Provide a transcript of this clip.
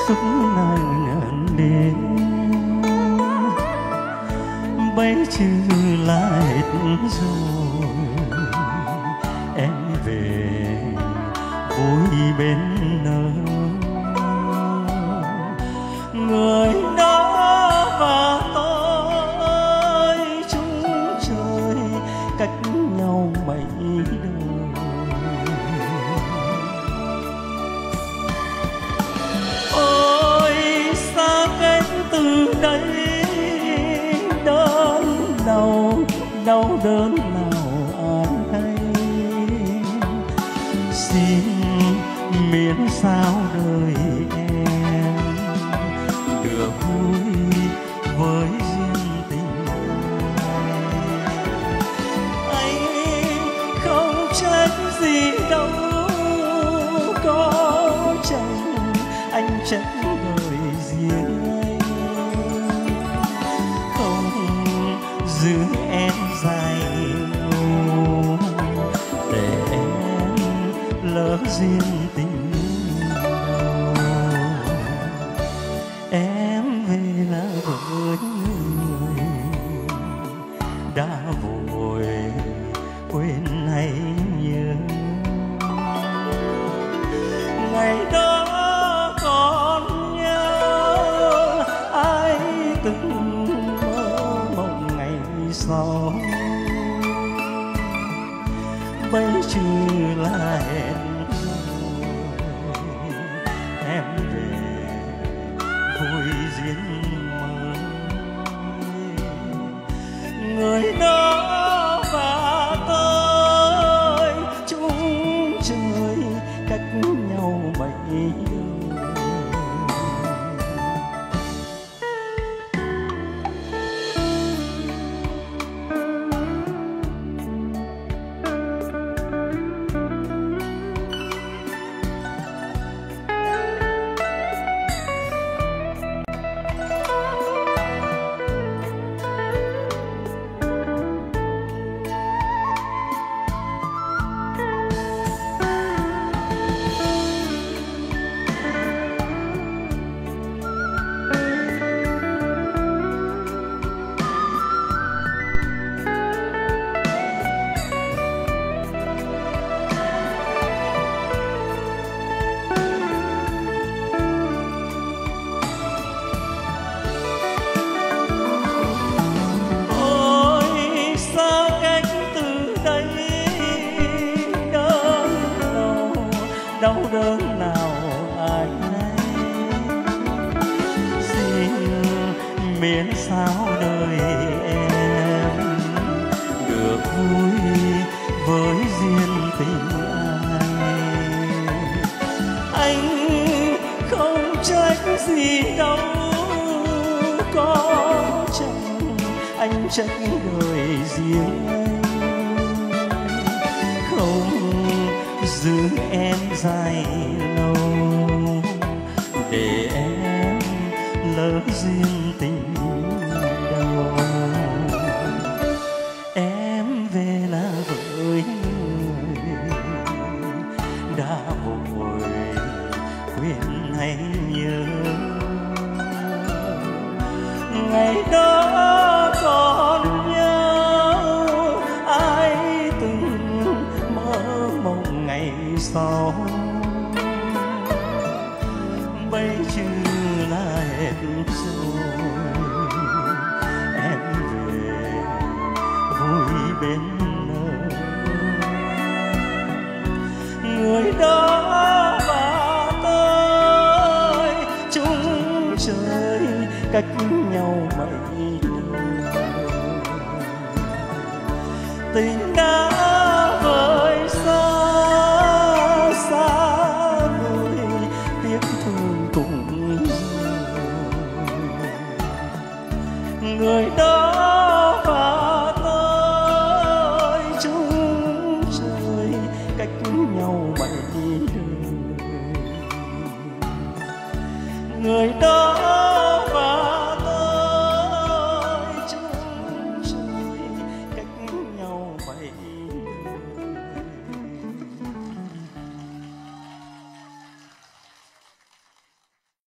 suốt ngàn đêm bấy chứ là hết rồi. Em về vui bên nơi người đó và tôi chung trời cách nhau mấy đời. Ôi xa cách từ đây đớn đau đau đớn nào ai hay. Xin miễn sao đời em được vui với riêng tình anh không trách gì đâu có chồng anh trách đời riêng anh không giữ em dài lâu để em lỡ riêng tình đầu. Em về là với người đã vội quên hay nhớ ngày đó còn nhớ ai từng mơ mộng ngày sau bấy chứ là hẹn rồi. Em về vui duyên mới người đó và tôi chung trời cách nhau mấy đời. Đau đớn nào ai hay. Xin miễn sao đời em được vui với riêng tình anh không trách gì đâu có chồng anh trách đời riêng anh không giữ em dài lâu để em lỡ riêng tình đầu. Em về là với người đã vội quên hay nhớ ngày đó còn nhớ ai từng mơ mộng ngày sau bây chứ là hết rồi. Em về vui bên nơi người đó và tôi chung trời cách nhau mấy đời. Tình đã vơi xa xa vời tiếc thương cùng người đó và tôi chung trời cách nhau mấy đời. Người đó